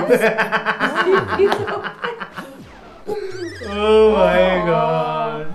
Oh my god.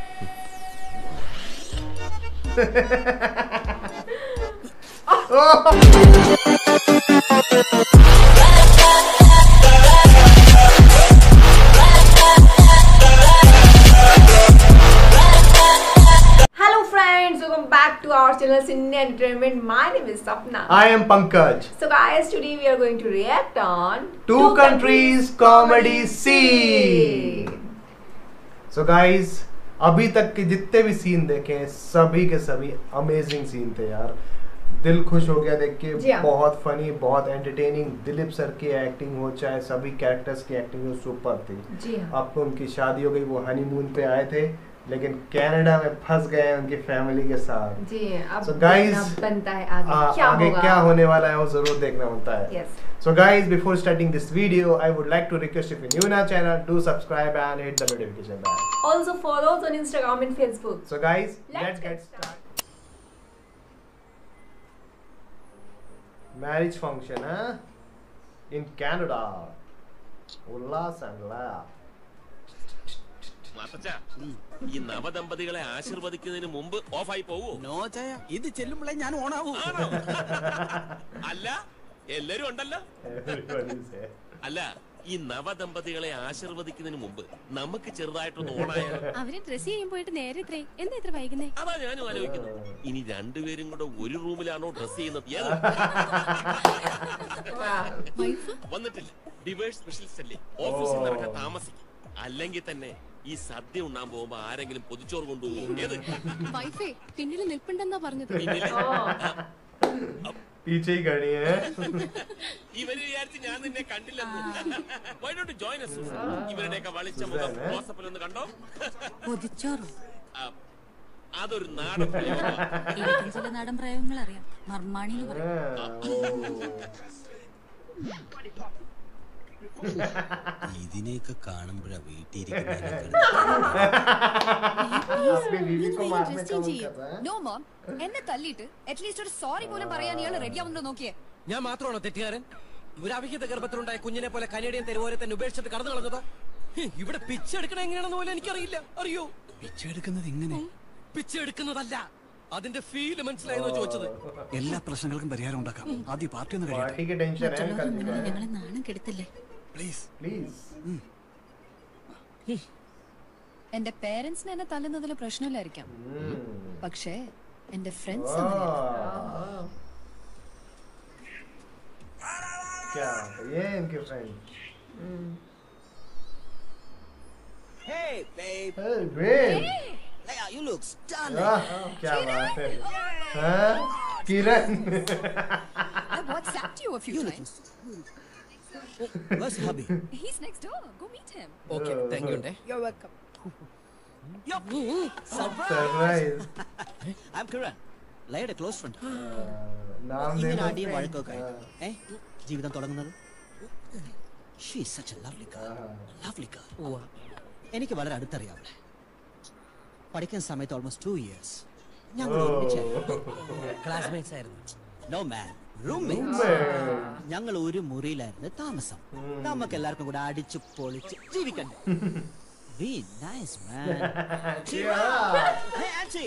Hello friends, welcome back to our channel Cine Entertainment. My name is Sapna. I am Pankaj. So guys, today we are going to react on Two Countries Comedy Scene. So guys, अभी तक के जितने भी scene देखे हैं सभी के सभी अमेजिंग सीन थे यार. दिल खुश हो गया देख के. बहुत फनी, बहुत एंटरटेनिंग. दिलीप सर की एक्टिंग हो चाहे सभी कैरेक्टर्स की एक्टिंग हो सुपर थी. जी हाँ. आपको उनकी शादी हो गई, वो हनीमून पे आए थे लेकिन कनाडा में फंस गए हैं उनकी फैमिली के साथ. जी अब So guys, बनता है आगे क्या होने वाला है वो जरूर देखना होता है. Yes. So guys, before starting this video, I would like to request if you're new in our channel, do subscribe and hit the notification bell. Also follow us on Instagram and Facebook. So guys, Let's get get started. Marriage function, huh? In Canada. Ullas and laugh. ഈ നവദമ്പതികളെ ആശീർവദിക്കുന്നതിന് മുമ്പ് ഓഫായി പോവോ? No ചായ, ഇത് ചെല്ലുമ്പോഴേ ഞാൻ ഓണാവൂ. അല്ല എല്ലാരും ഉണ്ടല്ലോ. അല്ല ഈ നവദമ്പതികളെ ആശീർവദിക്കുന്നതിന് മുമ്പ് നമുക്ക് ചെറുതായിട്ടൊന്ന് ഓണായാലോ? അവര് ഡ്രസ് ചെയ്യാൻ പോയിട്ട് നേരെ ഇത്രേ എന്താ ഇത്ര വൈകുന്നേ? അതാ ഞാനും ആലോചിക്കുന്നത്. ഇനി രണ്ടുപേരും കൂടെ ഒരു റൂമിലാണോ ഡ്രസ് ചെയ്യുന്നത്? വന്നിട്ടില്ല. ഡിവേഴ്സ് സ്പെഷ്യലിസ്റ്റ് അല്ലേ, ഓഫീസിൽ നിന്നൊക്കെ താമസിക്കും. അല്ലെങ്കിൽ തന്നെ ഈ സദ്യ ഉണ്ണാൻ പോകുമ്പോ ആരെങ്കിലും പൊതിച്ചോറ് കൊണ്ടുപോകും. വൈഫേ പിന്നിൽ നിൽപ്പുണ്ടെന്നാ പറഞ്ഞത്. पीछे ही खड़ी है. ഇവര് വിചാരിച്ച് ഞാൻ നിന്നെ കണ്ടില്ലെന്ന്. Why don't you join us? ഇവരുടെയൊക്കെ വളിച്ച മുഖം വാട്സാപ്പിലൊന്ന് കണ്ടോ? പൊതിച്ചോറ് അതൊരു നാടൻ പ്രയോഗമാണ്. എനിക്കും ചില നാടൻ പ്രയോഗങ്ങൾ അറിയാം. മർമാണി എന്ന് പറയും. ഇതിനെയൊക്കെ കാണുമ്പോഴാ നോ മോം, എന്നെ തല്ലിയിട്ട് അറ്റ്ലീസ്റ്റ് ഒരു സോറി പോലും പറയാൻ ഇയാൾ റെഡി ആവുന്നുണ്ടോ നോക്കിയേ. ഞാൻ മാത്രമാണോ തെറ്റുകാരൻ? ഒരു അവിഹിത ഗർഭത്തിലുണ്ടായ കുഞ്ഞിനെ പോലെ കനേഡിയൻ തെരുവോരെ തന്നെ ഉപേക്ഷിച്ചിട്ട് കടന്നു കളഞ്ഞതോ? ഇവിടെ പിച്ചെടുക്കണ എങ്ങനെയാണെന്ന് പോലും എനിക്കറിയില്ല. അറിയോ പിച്ചെടുക്കുന്നത് എങ്ങനെ? പിച്ചെടുക്കുന്നതല്ല, അതിന്റെ ഫീല് മനസ്സിലായെന്നോ ചോദിച്ചത്. എല്ലാ പ്രശ്നങ്ങൾക്കും പരിഹാരം ഉണ്ടാക്കാം. ആദ്യം പാർട്ടി ഒന്ന് കഴിയട്ടെ. पार्टी की टेंशन है कल की. ഞങ്ങളെ നാണം കെടുത്തല്ലേ. Please please. എന്റെ പേരൻസിന് എന്നെ തല്ലുന്നതിൽ പ്രശ്നമില്ലായിരിക്കാം, പക്ഷേ എന്റെ ഫ്രണ്ട്സ് क्या ये इनके friend. Hey babe. Hey babe. Leia, you look stunning. क्या बात है. हाँ Kiran. I WhatsApped you a few times. Where's hubby? He's next door. Go meet him. Okay, thank you. You're welcome. Surprise. I'm Kiran. Leiയുടെ close friend. नाम ഇങ്ങനെ देखो. അടിയും വഴക്കൊക്കെ ജീവിതം തുടങ്ങുന്നത്. She is such a lovely girl. Lovely girl. എനിക്ക് വളരെ അടുത്തറിയാവുന്ന. പഠിക്കുന്ന സമയത്ത് ഓൾമോസ്റ്റ് 2 years ഞങ്ങൾ ഒരുമിച്ചായിരുന്നു. ക്ലാസ്മേറ്റ്സ് ആയിരുന്നു. No man, roommates. ഞങ്ങൾ ഒരു മുറിയിലായിരുന്നു താമസം. നമുക്ക് എല്ലാവർക്കും കൂടെ അടിച്ചു പൊളിച്ച് ജീവിക്കണ്ടേ. Be nice man. Hey auntie.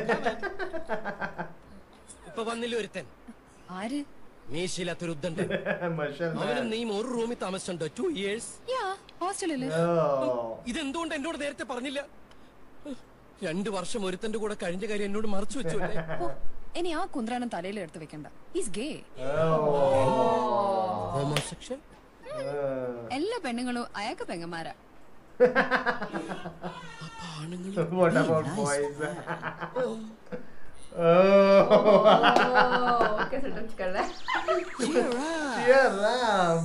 ഇപ്പൊ വന്നില്ല ഒരുത്തൻ, ആര്? മീശയില്ലാത്തൊരു ഉദ്ദണ്ടൻ. माशाल्लाह. അവനും നീയും ഒരു റൂമിൽ താമസിച്ചിട്ടുണ്ടോ? 2 years. യാ, ഹോസ്റ്റലില്. ഇതെന്തുകൊണ്ട് എന്നോട് നേരത്തെ പറഞ്ഞില്ല? 2 വർഷം ഒരുത്തന്റെ കൂടെ കഴിഞ്ഞ കാര്യം എന്നോട് മറച്ചു വെച്ചു അല്ലേ? ഇനി ആ കുന്ത്രാനം തലയിൽ എടുത്ത് വെക്കണ്ട. Is gay. ഹോമോസെക്ഷൽ. എല്ലാ പെണ്ണുങ്ങളും അയാൾക്ക് പെങ്ങന്മാരാ. What about boys? कैसे टच कर रहा है? Cheer up.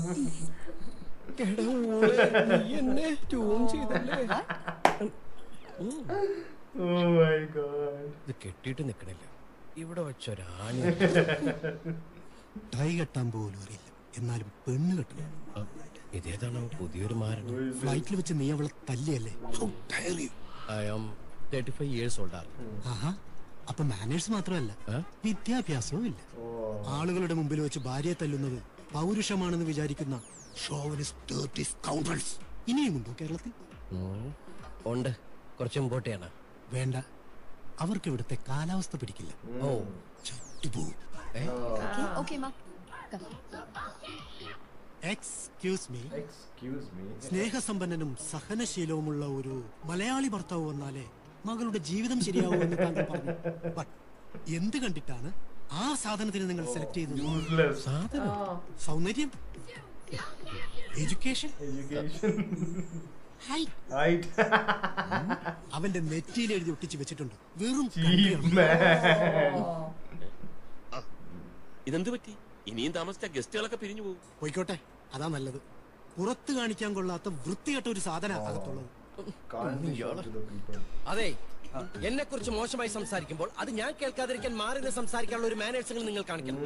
എന്നെ ട്യൂൺ ചെയ്തല്ലേ? Oh my god. ഇത് കെട്ടിയിട്ട് നിക്കണില്ല. ഇവിടെ വെച്ചൊരാണി. ടൈ കെട്ടാൻ പോലും അറിയില്ല, എന്നാലും പെണ്ണ് കെട്ടണം. ഇതേതാണോ പുതിയൊരു മാരണം? ഫ്ലൈറ്റിൽ വെച്ച് നീ അവളെ തല്ലിയല്ലേ? I am 35 years old. അപ്പൊ മാനേഴ്സ് മാത്രമല്ല, വിദ്യാഭ്യാസവും ഇല്ല. ആളുകളുടെ മുമ്പിൽ വെച്ച് ഭാര്യയെ തല്ലുന്നത് പൗരുഷമാണെന്ന് വിചാരിക്കുന്ന ഇനിയുമുണ്ടോ കേരളത്തിൽ? ഉണ്ട്, കുറച്ച് മുമ്പോട്ടെയാണ്. വേണ്ട, അവർക്ക് ഇവിടുത്തെ കാലാവസ്ഥ പിടിക്കില്ല. ഓ ഓക്കെ മാ. Excuse me. സ്നേഹസമ്പന്നനും സഹനശീലവുമുള്ള ഒരു മലയാളി ഭർത്താവ് വന്നാലേ മകളുടെ ജീവിതം ശരിയാവുമെന്ന് താങ്കൾ പറഞ്ഞു. ബട്ട് എന്ത് കണ്ടിട്ടാണ് ആ സാധനത്തിന് നിങ്ങൾ സെലക്ട് ചെയ്തത്? സൗന്ദര്യം, എഡ്യൂക്കേഷൻ, അവന്റെ നെറ്റിയിൽ എഴുതി ഒട്ടിച്ച് വെച്ചിട്ടുണ്ട്. വെറും ഇതെന്ത് പറ്റി? ഇനിയും താമസിച്ച ഗസ്റ്റുകളൊക്കെ പിരിഞ്ഞു പോകും. പോയിക്കോട്ടെ, അതാ നല്ലത്. പുറത്ത് കാണിക്കാൻ കൊള്ളാത്ത വൃത്തികെട്ട ഒരു സാധന അകത്തുള്ളത്. അതെ, എന്നെ കുറിച്ച് മോശമായി സംസാരിക്കുമ്പോൾ അത് ഞാൻ കേൾക്കാതിരിക്കാൻ മാറി നിന്ന് സംസാരിക്കാനുള്ള ഒരു മാനേഴ്സ് നിങ്ങൾ കാണിക്കണം.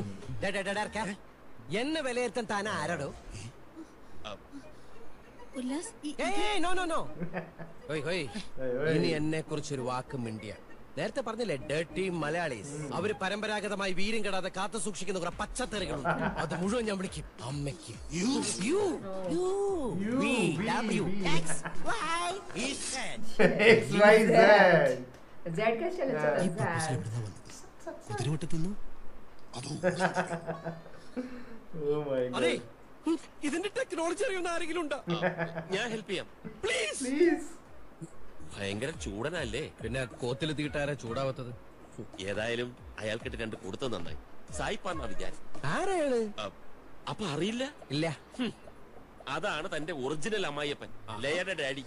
എന്നെ വിലയിരുത്താൻ താൻ ആരാടോ? ഇനി എന്നെ കുറിച്ചൊരു വാക്ക് മിണ്ടിയ. നേരത്തെ പറഞ്ഞില്ലേ ഡേർട്ടി മലയാളീസ്, അവര് പരമ്പരാഗതമായി വീര്യം കെടാതെ കാത്തു സൂക്ഷിക്കുന്ന കുറെ പച്ചത്തറികളുണ്ട്. അത് മുഴുവൻ ഞാൻ വിളിക്കും അമ്മയ്ക്ക്. അതെ, ഇതിന്റെ ടെക്നോളജി അറിയുന്ന ആരെങ്കിലും ഉണ്ടോ? ഞാൻ ഹെൽപ്പ് ചെയ്യാം. പ്ലീസ്. ഭയങ്കര ചൂടനല്ലേ? പിന്നെ കോത്തിൽ തീട്ടാരാ ചൂടാവത്തത്? ഏതായാലും അയാൾക്കിട്ട് കണ്ട് കൊടുത്തത് നന്നായി. സായിപ്പാന്നാ വിചാരം. ആരാണ്? അപ്പൊ അറിയില്ല? ഇല്ല. അതാണ് തന്റെ ഒറിജിനൽ അമ്മായിയപ്പൻ, ലയയുടെ ഡാഡി.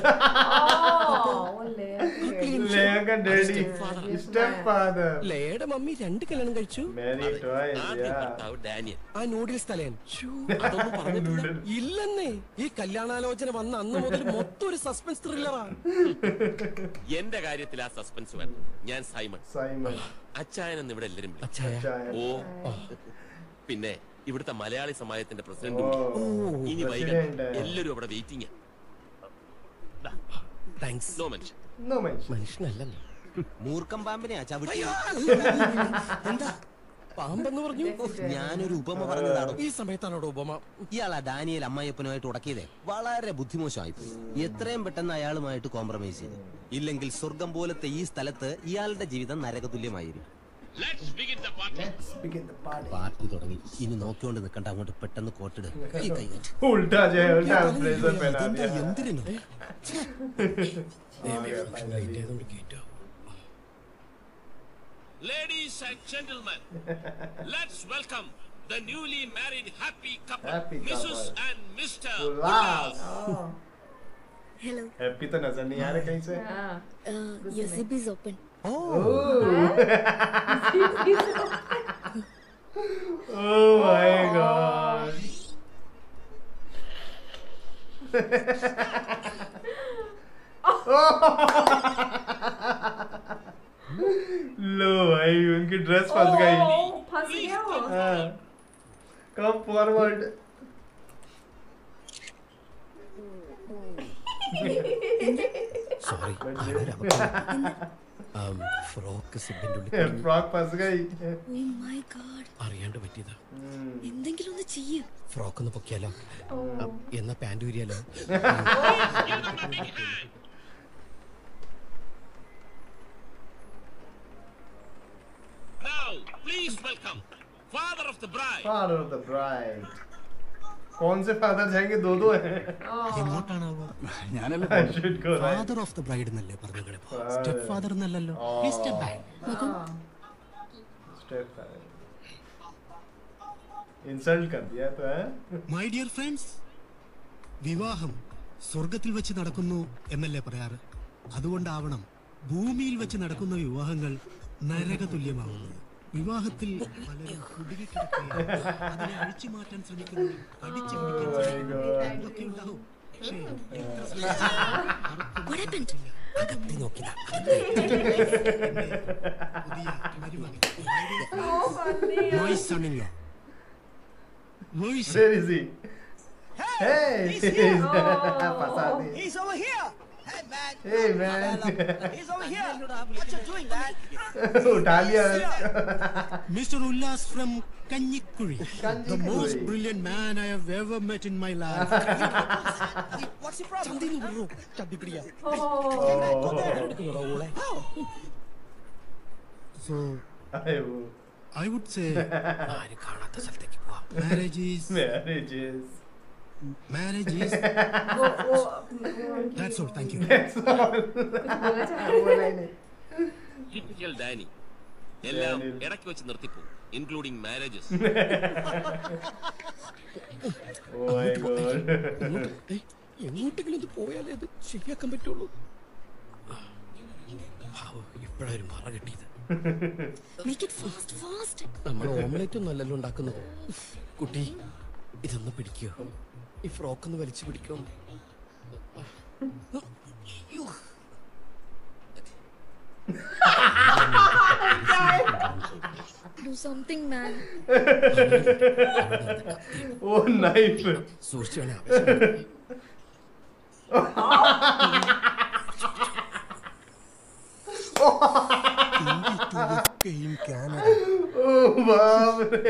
ലയയുടെ മമ്മി 2 കല്യാണം കഴിച്ചു. ഡാനിയൽ. ആ നൂഡിൽസ് തലേൻ അതൊന്നും പറഞ്ഞിട്ടില്ല. ഇല്ലെന്നേ, ഈ കല്യാണാലോചന വന്ന അന്ന് മുതൽ മൊത്തം ഒരു സസ്പെൻസ് ത്രില്ലറാ. എന്റെ കാര്യത്തിൽ ആ സസ്പെൻസ് വേണം. ഞാൻ സൈമൺ. അച്ചായനെന്ന് ഇവിടെ എല്ലാരും ഓ. പിന്നെ ഇവിടുത്തെ മലയാളി സമാജത്തിന്റെ പ്രസിഡന്റ്. ഇനി വൈകാതെ എല്ലാരും അവിടെ വെയിറ്റിംഗ്. മനുഷ്യനല്ലെന്ന് മൂർഖം പാമ്പിനെയാ ചവിട്ടി. എന്താ പാമ്പെന്ന് പറഞ്ഞു? ഞാനൊരു ഉപമ പറഞ്ഞതാണോ? ഈ സമയത്താണോ ഉപമ? ഇയാളാ ഡാനിയൽ അമ്മായിയപ്പനുമായിട്ട് ഉടക്കിയതേ. വളരെ ബുദ്ധിമോശമായിപ്പോയി. എത്രയും പെട്ടെന്ന് അയാളുമായിട്ട് കോംപ്രമൈസ് ചെയ്തു. ഇല്ലെങ്കിൽ സ്വർഗം പോലത്തെ ഈ സ്ഥലത്ത് ഇയാളുടെ ജീവിതം നരകതുല്യമായിരുന്നു. പാർട്ടി തുടങ്ങി. ഇനി നോക്കിക്കൊണ്ട് നിൽക്കണ്ട, അങ്ങോട്ട് പെട്ടെന്ന് കോട്ടിട്. എന്തിനു? Ladies and gentlemen, let's welcome the newly married happy couple, Mrs. and Mr. Ullas. Hello. Happy तो नजर नहीं आ रहा कहीं से. Your zip is open. Oh my God. लो भाई, उनकी ड्रेस फंस गई. फंस गया वो. Come forward. Sorry, frock frock ഫസ് ഗൈ. Oh my God. അറിയാണ്ട് പറ്റിയതാ. എന്തെങ്കിലും ഒന്ന് ചെയ്യ്. ഫ്രോക്ക് ഒന്ന് പൊക്കിയാലോ? എന്നാ പാന്റ് ഊരിയാലോ? Now, please welcome father of the bride. Father of the bride. कौन से फादर जाएंगे? दो हैं. എങ്ങോട്ടാണ് ഞാനല്ലേ ഫാദർ ഓഫ് ദ ബ്രൈഡ് എന്നല്ലേ പറഞ്ഞത്? സ്റ്റെപ്പ് ഫാദർ എന്നല്ലല്ലോ. Step father. ഇൻസൾട്ട് कर दिया तो है. മൈ ഡിയർ ഫ്രണ്ട്സ്, വിവാഹം സ്വർഗത്തിൽ വെച്ച് നടക്കുന്നു എന്നല്ലേ പറയാറ്? അതുകൊണ്ടാവണം ഭൂമിയിൽ വെച്ച് നടക്കുന്ന വിവാഹങ്ങൾ നരകതുല്യമാവുന്നത്. വിവാഹത്തിൽ പലരും കുടുങ്ങിക്കിടക്കുകയും അതിനെ അഴിച്ചു മാറ്റാൻ ശ്രമിക്കുന്നു, അടിച്ചു പിടിക്കാൻ ശ്രമിക്കുന്നു. ഇതൊക്കെ ഉണ്ടാവും. പക്ഷേ അകത്തി നോക്കില്ല. പുതിയ മരുമകൻ my son-in-law. Where is he? Hey, he's here. He's over here. Hey man, Hey man. He's over here. What you doing, man? उठा लिया. Mr. Ullas from Kanyikuri, the Kanyikuri. most brilliant man I have ever met in my life. What's the problem? So, अयो. I would say ആരും കാണാത്ത സ്ഥലത്തേക്ക് പോവാം. marriage is. That's all. Thank you. Typical Danny എല്ലാം ഇടയ്ക്ക് വെച്ച് നിർത്തിപ്പോ including marriages. Oh my god. എങ്ങോട്ടെങ്കിലും ഇത് പോയാലേ അത് ശരിയാക്കാൻ പറ്റുള്ളൂ. ഇപ്പഴൊരു മറ കിട്ടിയത്. നമ്മൾ ഓംലെറ്റ് ഒന്നും അല്ലല്ലോ ഉണ്ടാക്കുന്നത്. കുട്ടി ഇതൊന്ന് പിടിക്കോ, ഈ ഫ്രോക്ക് ഒന്ന് വലിച്ചു പിടിക്കോ. Do something, man. Oh knife. സൂക്ഷിച്ചാണ് Oh बाप रे.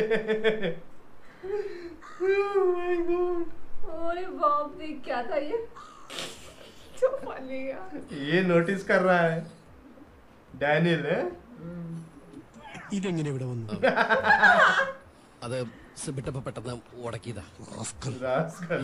Oh my god. अरे बाप रे क्या था ये? तो फनी यार. ये नोटिस कर रहा है डैनियल है. ഇതെങ്ങനെ ഇവിടെ വന്നു? അത് സിബിട്ടപ്പോ പെട്ടെന്ന് ഉടക്കിയതാ. Rascal.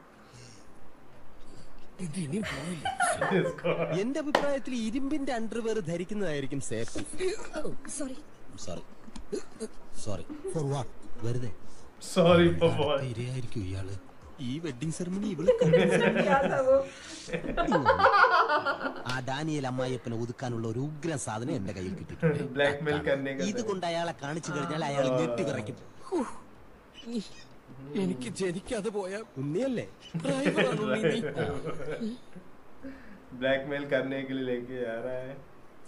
ഇത് ഇനിയും പോയില്ല. എന്റെ അഭിപ്രായത്തിൽ ഇരുമ്പിന്റെ അണ്ടർവെയർ ധരിക്കുന്നതായിരിക്കും safe. Sorry. Sorry For what? വെറുതെ Sorry for what? ഇരയായിരിക്കും ഇയാള്. ഈ വെഡിങ് സെറമണി ഇവള് क्या था वो? ആ ഡാനിയൽ അമ്മായിയപ്പനെ ഒതുക്കാനുള്ള ഒരു ഉഗ്രം സാധനം എന്റെ കയ്യിൽ കിട്ടിയിട്ടുണ്ട്. Blackmail करने का. ഇത് കൊണ്ട് അയാളെ കാണിച്ചു കഴിഞ്ഞാൽ അയാൾ ഞെട്ടി വിറയ്ക്കും. എനിക്ക് ജനിക്കാതെ പോയാ ഉണ്ണിയല്ലേ? Blackmail करने के लिए लेके आ रहा है.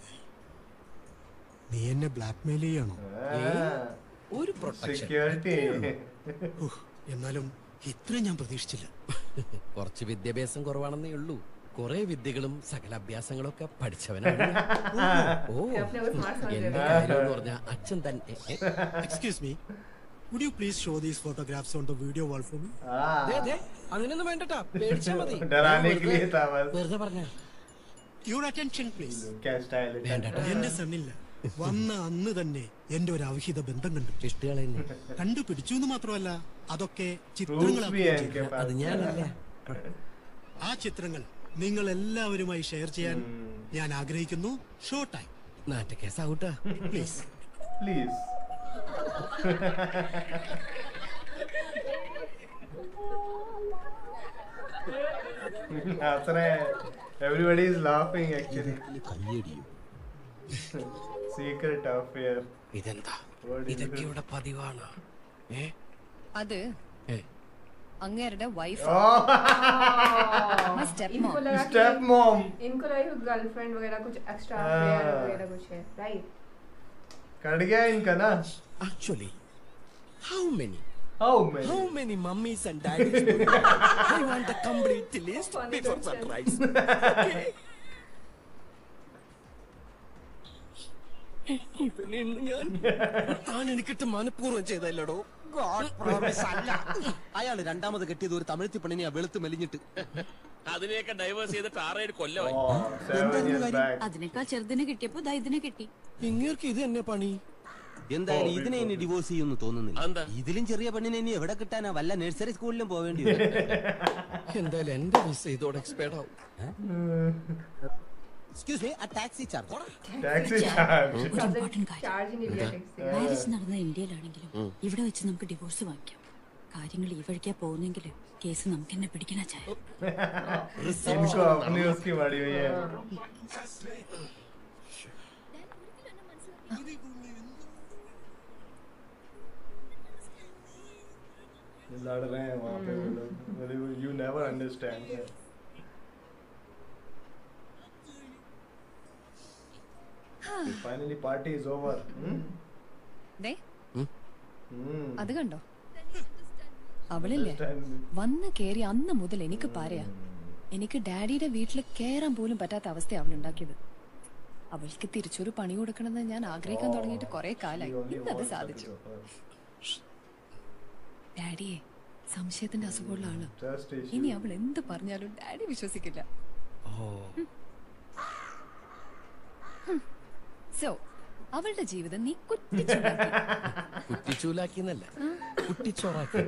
നീ എന്നെ ബ്ലാക്ക്മെയിൽ ചെയ്യണോ? ഒരു പ്രൊട്ടക്ഷൻ. Security. എന്നാലും ഇത്ര ഞാൻ പ്രതീക്ഷിച്ചില്ല. കുറച്ച് വിദ്യാഭ്യാസം കുറവാണെന്നേ ഉള്ളൂ. കുറെ വിദ്യകളും സകല അഭ്യാസങ്ങളും ഒക്കെ പഠിച്ചവനാണ്. ഓ अपने को स्मार्ट समझ എന്റെ रहे കാര്യം എന്ന് പറഞ്ഞ അച്ഛൻ തന്നെ. Excuse me. Would you please show these photographs on the video wall for me? അങ്ങനെയൊന്നും വേണ്ടട്ടാ, പേടിച്ചാ മതി. डराने के लिए था बस. വെറുതെ പറഞ്ഞ. Your attention, please. क्या स्टाइल है? എന്റെ സണ്ണില്ല വന്ന അന്ന് തന്നെ എന്റെ ഒരു അവിഹിത ബന്ധം കണ്ടു. ഇഷ്ടകളെന്നെ കണ്ടുപിടിച്ചു എന്ന് മാത്രമല്ല, അതൊക്കെ Proofs ചിത്രങ്ങളാണ്. भी है इनके पास. അത് ഞാനല്ല. ആ ചിത്രങ്ങൾ നിങ്ങൾ എല്ലാവരുമായി ഷെയർ ചെയ്യാൻ ഞാൻ ആഗ്രഹിക്കുന്നു. ഷോ ടൈം നാറ്റക്കേസാവൂട്ടാ. പ്ലീസ്. Please. हंस रहे हैं. Everybody is laughing actually. കയ്യടിയോ? Secret affair. ഇതെന്താ? What is ഇതൊക്കെ it? ഇവിടെ പതിവാണ്. അത് ഏ അങ്ങേരുടെ വൈഫ് Oh, സ്റ്റെപ്പ് इनको മോം. लगा step mom. इनको लगा कि गर्लफ्रेंड वगैरह कुछ एक्स्ट्रा अफेयर वगैरह कुछ है, राइट? कट गया इनका ना. Actually, how many How many? mummies and daddies do you want? I want a complete list Funny before question. sunrise. Okay. ഇവനെന്ന് താൻ എനിക്കിട്ട് മനഃപൂർവ്വം ചെയ്തല്ലടോ. അയാൾ രണ്ടാമത് കെട്ടിയത് ഒരു തമിഴ്ത്തി പെണ്ണിനെയാ വെളുത്ത് മെലിഞ്ഞിട്ട്. അതിനെയൊക്കെ ഡൈവേഴ്സ് ചെയ്തിട്ട് 6-7 കൊല്ലമായി. Oh, 7 years back. അതിനേക്കാൾ ചെറുതിനെ കിട്ടിയപ്പോ ദാ ഇതിനെ കിട്ടി. ഇങ്ങേർക്ക് ഇത് തന്നെ പണി. എന്തായാലും ഇതിനെ ഇനി ഡിവോഴ്സ് ചെയ്യുമെന്ന് തോന്നുന്നില്ല. അതെന്താ? ഇതിലും ചെറിയ പെണ്ണിനെ ഇനി എവിടെ കിട്ടാനാ? വല്ല നഴ്സറി സ്കൂളിലും പോവേണ്ടി വരും. എന്തായാലും എന്റെ വിസ ഇതോടെ എക്സ്പയർഡ് ആവും. എക്സ്ക്യൂസ് മീ, ആ taxi charge. Taxi charge. Charge नहीं लिया टैक्सी. മാരേജ് നടന്ന ഇന്ത്യയിലാണെങ്കിലും ഇവിടെ വെച്ച് നമുക്ക് ഡിവോഴ്സ് വാങ്ങിക്കാം. കാര്യങ്ങൾ ഈ വഴിക്കാ പോകുന്നെങ്കിൽ കേസ് നമുക്ക് തന്നെ പിടിക്കണ ചായ. इनको अपनी उसकी बड़ी हुई है. लड़ रहे हैं वहाँ पे वो लोग. You never understand. Finally party is over. They Hmm. അത് കണ്ടോ? അവളില്ലേ Understand. വന്ന് കേറി അന്ന് മുതൽ എനിക്ക് പറയാ എനിക്ക് ഡാഡിയുടെ വീട്ടിൽ കയറാൻ പോലും പറ്റാത്ത അവസ്ഥ അവൾ ഉണ്ടാക്കിയത്. അവൾക്ക് തിരിച്ചൊരു പണി കൊടുക്കണമെന്ന് ഞാൻ ആഗ്രഹിക്കാൻ തുടങ്ങിയിട്ട് കുറെ കാലായി. ഇന്നത് സാധിച്ചു. ഡാഡിയെ സംശയത്തിന്റെ അസുഖമുള്ള ആള്. ഇനി അവൾ എന്ത് പറഞ്ഞാലും ഡാഡി വിശ്വസിക്കില്ല. സോ അവളുടെ ജീവിതം നീ കുറ്റിച്ചൂലാക്കിന്നല്ല, കുറ്റിച്ചോറാക്കി.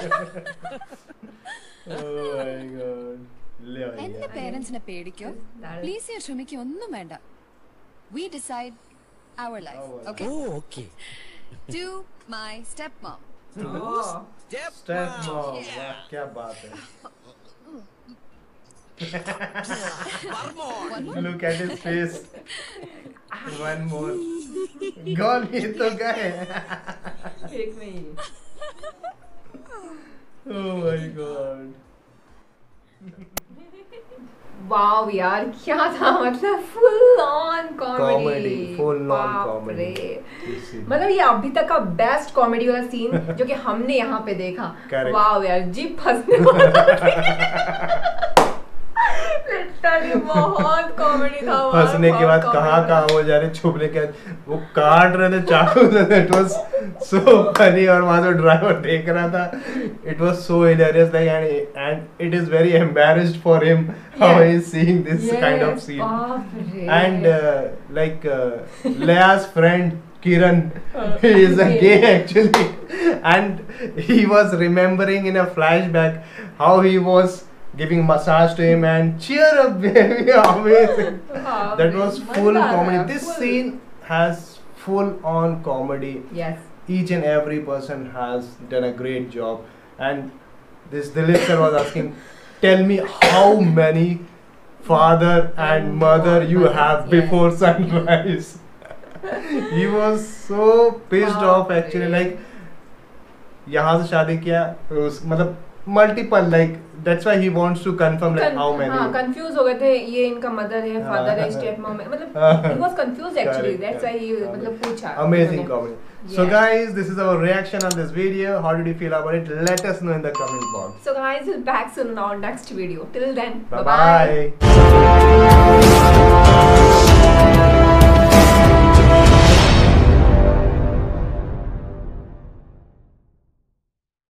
എന്റെ പേരൻസിനെ പേടിക്കോ പ്ലീസ് ചെയ്യാൻ ശ്രമിക്കോ ഒന്നും വേണ്ട. We decide our life. Okay? Oh, okay. To my stepmom. Stepmom. क्या बात है. Look at his face. One more. Gone. ये तो गए. एक में ही. Oh my God. वाव यार क्या था, मतलब full on comedy, full on comedy. मतलब ये अभी तक का बेस्ट कॉमेडी वाला सीन जो कि हमने यहाँ पे देखा. वाव यार जीप फंसने लिटरली बहुत कॉमेडी था. फंसने के बाद कहाँ हो जा रहे, छुपने के वो काट रहे थे चाकू से. It was so funny. और वहां तो ड्राइवर देख रहा था. It was so hilarious like and it is very embarrassed for him how he is seeing this kind of scene. And like Lea's friend Kiran, he is a gay actually, and he was remembering in a flashback how he was giving massage to him and cheer up baby. Amazing. That was full comedy. This scene has full on comedy. Yes, each and every person has done a great job. And this Dilip sir was asking, tell me how many father and mother you have before sunrise. He was so pissed off actually, like यहाँ से शादी किया मतलब multiple, like that's why he wants to confirm like how many. हाँ confused हो गए थे, ये इनका mother है, father है, stepmom है, मतलब he was confused actually. That's why he मतलब पूछा. Amazing comedy. So guys, this is our reaction on this video. How did you feel about it? Let us know in the comment box. So guys, we'll be back soon on our next video. Till then, Bye bye bye. bye.